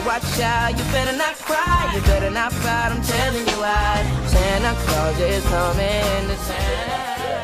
watch out, you better not cry, you better not pout, I'm telling you why. Santa Claus is coming to town.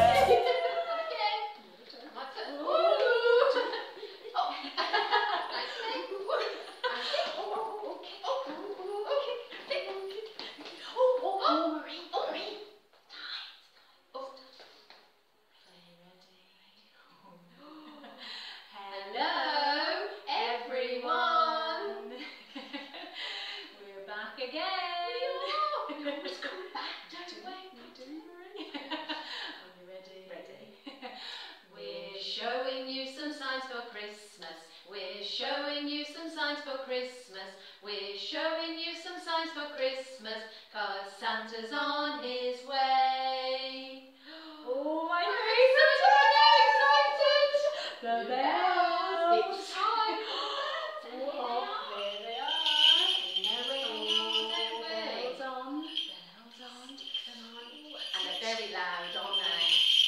We're showing you some signs for Christmas. We're showing you some signs for Christmas, 'cause Santa's on his way. Oh, my favourite! The bells! It's time! Oh, there they are. Bells on. Bells on. Stick them on. And they're very loud, aren't they?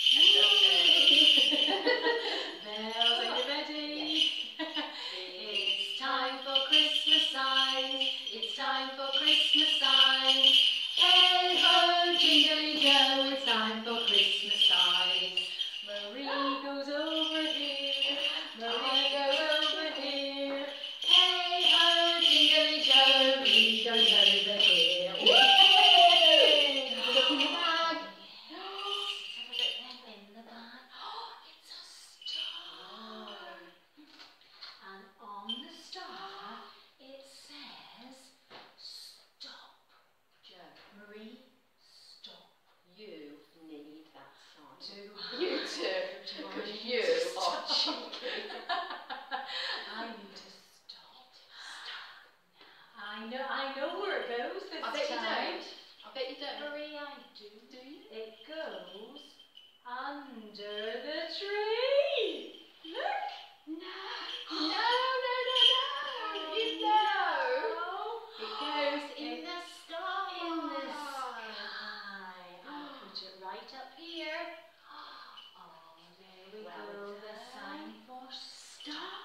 Bells, are you ready? It's time for Christmas signs. It's time for Christmas signs. Hey ho, jingly joe, it's time for Christmas signs. Marie goes over here. Marie goes over here. Hey ho, jingly joe, Marie goes over here. Woo! Look in the bag. Let's have a look then in the bag. It's a star. And on the star, it says, stop. Joe. Marie, stop. You need that sign. You too. Because you are cheeky. I need to stop. Stop. I know where it goes this time. I bet you don't. I bet you don't. Marie, I do. Do you? It goes under the tree. Look. No. No. You know. It goes in the sky. In the sky. I'll put it right up here. Oh, there we go. The sign for star.